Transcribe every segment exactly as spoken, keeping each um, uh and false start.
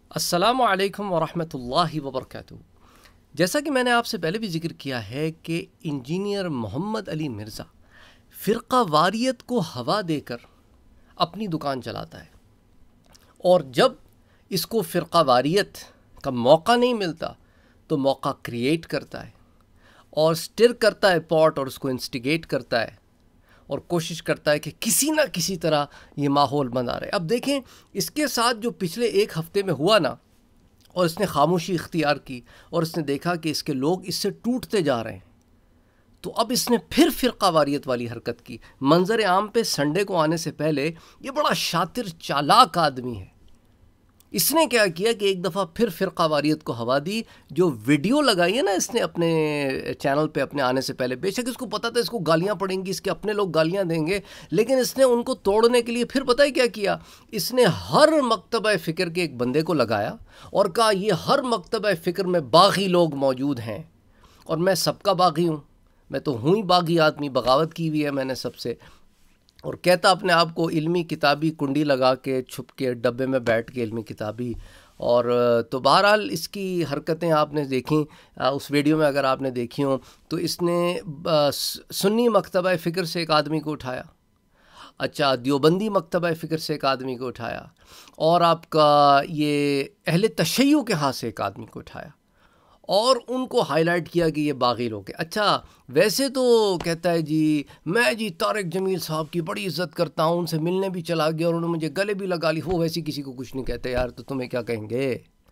السلام علیکم ورحمۃ اللہ وبرکاتہ۔ جیسا کہ میں نے آپ سے پہلے بھی ذکر کیا ہے کہ انجینئر محمد علی مرزا فرقہ واریت کو ہوا دے کر اپنی دکان چلاتا ہے، اور جب اس کو فرقہ واریت کا موقع نہیں ملتا تو موقع کریٹ کرتا ہے اور سٹر کرتا ہے پاٹ، اور اس کو انسٹیگیٹ کرتا ہے اور کوشش کرتا ہے کہ کسی نہ کسی طرح یہ ماحول بنا رہے۔ اب دیکھیں اس کے ساتھ جو پچھلے ایک ہفتے میں ہوا نا، اور اس نے خاموشی اختیار کی اور اس نے دیکھا کہ اس کے لوگ اس سے ٹوٹتے جا رہے ہیں، تو اب اس نے پھر فرقہ واریت والی حرکت کی۔ منظر عام پہ سنڈے کو آنے سے پہلے یہ بڑا شاطر چالاک آدمی ہے۔ اس نے کیا کیا کہ ایک دفعہ پھر فرقہ واریت کو ہوا دی۔ جو ویڈیو لگائی ہے نا اس نے اپنے چینل پہ اپنے آنے سے پہلے، بے شک اس کو پتا تھا اس کو گالیاں پڑیں گی، اس کے اپنے لوگ گالیاں دیں گے، لیکن اس نے ان کو توڑنے کے لیے پھر پتہ ہے کیا کیا؟ اس نے ہر مکتبہ فکر کے ایک بندے کو لگایا اور کہا یہ ہر مکتبہ فکر میں باغی لوگ موجود ہیں اور میں سب کا باغی ہوں، میں تو ہوں ہی باغی آدمی، بغاوت کی ہوئی ہے میں نے سب سے۔ اور کہتا اپنے آپ کو علمی کتابی کنڈی لگا کے چھپ کے ڈبے میں بیٹھ کے علمی کتابی۔ اور تو بہرحال اس کی حرکتیں آپ نے دیکھیں، اس ویڈیو میں اگر آپ نے دیکھی ہوں تو اس نے سنی مکتبہ فکر سے ایک آدمی کو اٹھایا، اچھا دیوبندی مکتبہ فکر سے ایک آدمی کو اٹھایا، اور آپ کا یہ اہل تشیع کے ہاں سے ایک آدمی کو اٹھایا اور ان کو ہائی لائٹ کیا کہ یہ باغی لوگ ہیں۔ اچھا ویسے تو کہتا ہے جی میں جی طارق جمیل صاحب کی بڑی عزت کرتا ہوں، ان سے ملنے بھی چلا گیا اور انہوں نے مجھے گلے بھی لگا لی۔ وہ ویسی کسی کو کچھ نہیں کہتے یار، تو تمہیں کیا کہیں گے؟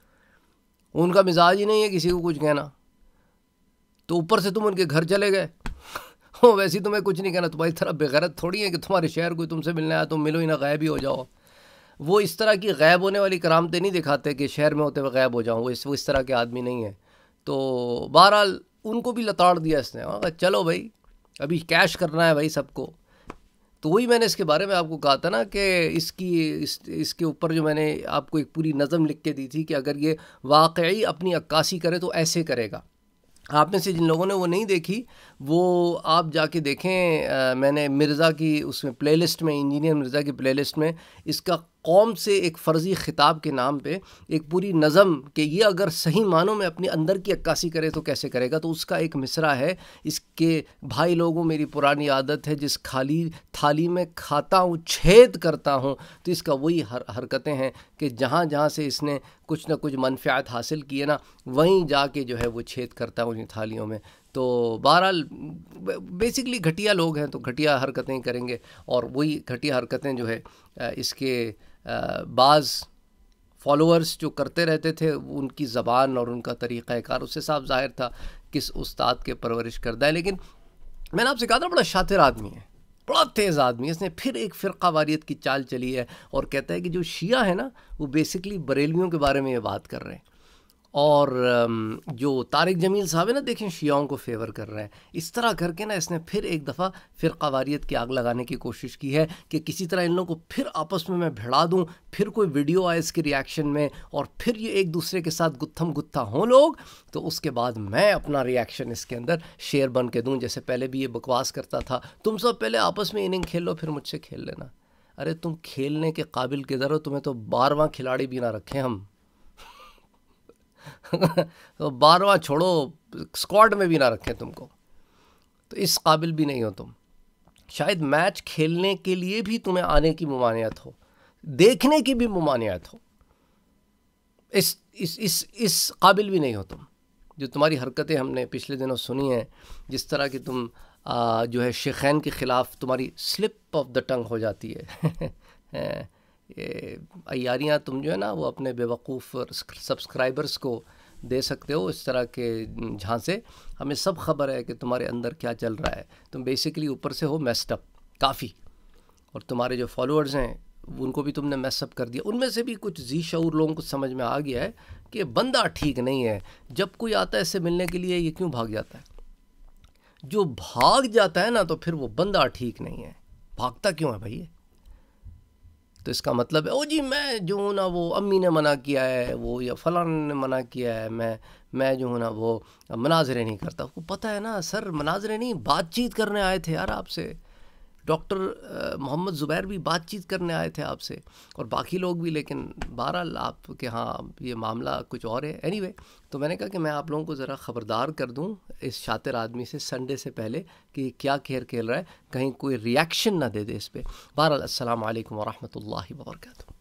ان کا مزاج ہی نہیں ہے کسی کو کچھ کہنا، تو اوپر سے تم ان کے گھر چلے گئے، وہ ویسی تمہیں کچھ نہیں کہنا۔ تمہاری طرح بغیرت تھوڑی ہے کہ تمہارے شہر کوئی تم سے ملنے آیا تم ملو ہی نہ، غائب ہی ہو جاؤ۔ وہ اس طرح کی غائب ہونے والی کرامتیں نہیں دکھاتے کہ شہر میں ہوتے ہوئے غائب ہو جاؤں، وہ اس, وہ اس طرح کے آدمی نہیں ہے۔ تو بہرحال ان کو بھی لتاڑ دیا اس نے، چلو بھائی ابھی کیش کرنا ہے بھائی سب کو۔ تو وہی میں نے اس کے بارے میں آپ کو کہا تھا نا کہ اس کی اس اس کے اوپر جو میں نے آپ کو ایک پوری نظم لکھ کے دی تھی کہ اگر یہ واقعی اپنی عکاسی کرے تو ایسے کرے گا۔ آپ میں سے جن لوگوں نے وہ نہیں دیکھی وہ آپ جا کے دیکھیں، میں نے مرزا کی اس میں پلے لسٹ میں، انجینئر مرزا کی پلے لسٹ میں اس کا قوم سے ایک فرضی خطاب کے نام پہ ایک پوری نظم کہ یہ اگر صحیح معنوں میں اپنی اندر کی عکاسی کرے تو کیسے کرے گا، تو اس کا ایک مصرع ہے اس کے بھائی لوگوں میری پرانی عادت ہے جس خالی تھالی میں کھاتا ہوں چھید کرتا ہوں۔ تو اس کا وہی حرکتیں ہیں کہ جہاں جہاں سے اس نے کچھ نہ کچھ منفعت حاصل کی ہے نا، وہیں جا کے جو ہے وہ چھید کرتا ہے انہیں تھالیوں میں۔ تو بہرحال بیسکلی گھٹیا لوگ ہیں تو گھٹیا حرکتیں کریں گے، اور وہی گھٹیا حرکتیں جو ہے اس کے بعض فالوورز جو کرتے رہتے تھے، ان کی زبان اور ان کا طریقہ کار اس سے صاف ظاہر تھا کس استاد کے پرورش کردہ ہے۔ لیکن میں نے آپ سے کہا تھا بڑا شاطر آدمی ہے، بڑا تیز آدمی ہے۔ اس نے پھر ایک فرقہ واریت کی چال چلی ہے اور کہتا ہے کہ جو شیعہ ہے نا وہ بیسکلی بریلویوں کے بارے میں یہ بات کر رہے ہیں، اور جو طارق جمیل صاحب ہے نا دیکھیں شیعوں کو فیور کر رہے ہیں۔ اس طرح کر کے نا اس نے پھر ایک دفعہ فرقہ واریت کی آگ لگانے کی کوشش کی ہے کہ کسی طرح ان لوگوں کو پھر آپس میں میں بھیڑا دوں، پھر کوئی ویڈیو آئے اس کے ریاکشن میں، اور پھر یہ ایک دوسرے کے ساتھ گتھم گتھا ہوں لوگ، تو اس کے بعد میں اپنا ریاکشن اس کے اندر شیئر بن کے دوں۔ جیسے پہلے بھی یہ بکواس کرتا تھا تم سب پہلے آپس میں اننگ کھیل لو پھر مجھ سے کھیل لینا۔ ارے تم کھیلنے کے قابل کدھر ہو؟ تمہیں تو بارہواں کھلاڑی بھی نہ رکھیں ہم تو بارہواں چھوڑو اسکواڈ میں بھی نہ رکھیں تم کو، تو اس قابل بھی نہیں ہو تم۔ شاید میچ کھیلنے کے لیے بھی تمہیں آنے کی ممانعت ہو، دیکھنے کی بھی ممانعت ہو، اس اس اس اس قابل بھی نہیں ہو تم۔ جو تمہاری حرکتیں ہم نے پچھلے دنوں سنی ہیں، جس طرح کہ تم آ, جو ہے شیخین کے خلاف تمہاری سلپ آف دا ٹنگ ہو جاتی ہے، یہ عیاریاں تم جو ہے نا وہ اپنے بیوقوف سبسکرائبرز کو دے سکتے ہو اس طرح کے جھانسے۔ ہمیں سب خبر ہے کہ تمہارے اندر کیا چل رہا ہے، تم بیسیکلی اوپر سے ہو میسڈ اپ کافی، اور تمہارے جو فالوورز ہیں ان کو بھی تم نے میس اپ کر دیا۔ ان میں سے بھی کچھ ذی شعور لوگوں کو سمجھ میں آ گیا ہے کہ بندہ ٹھیک نہیں ہے، جب کوئی آتا ہے اس سے ملنے کے لیے یہ کیوں بھاگ جاتا ہے؟ جو بھاگ جاتا ہے نا تو پھر وہ بندہ ٹھیک نہیں ہے۔ بھاگتا کیوں ہے بھائی؟ تو اس کا مطلب ہے او جی میں جو ہوں نا وہ امی نے منع کیا ہے، وہ یا فلاں نے منع کیا ہے، میں میں جو ہوں نا وہ مناظرے نہیں کرتا۔ کو پتہ ہے نا سر مناظرے نہیں، بات چیت کرنے آئے تھے یار آپ سے، ڈاکٹر محمد زبیر بھی بات چیت کرنے آئے تھے آپ سے اور باقی لوگ بھی، لیکن بہرحال آپ کے ہاں یہ معاملہ کچھ اور ہے. اینی وے تو میں نے کہا کہ میں آپ لوگوں کو ذرا خبردار کر دوں اس شاطر آدمی سے سنڈے سے پہلے کہ کیا کھیل کھیل رہا ہے، کہیں کوئی ریاکشن نہ دے دے اس پہ. بہرحال السلام علیکم ورحمۃ اللہ وبرکاتہ.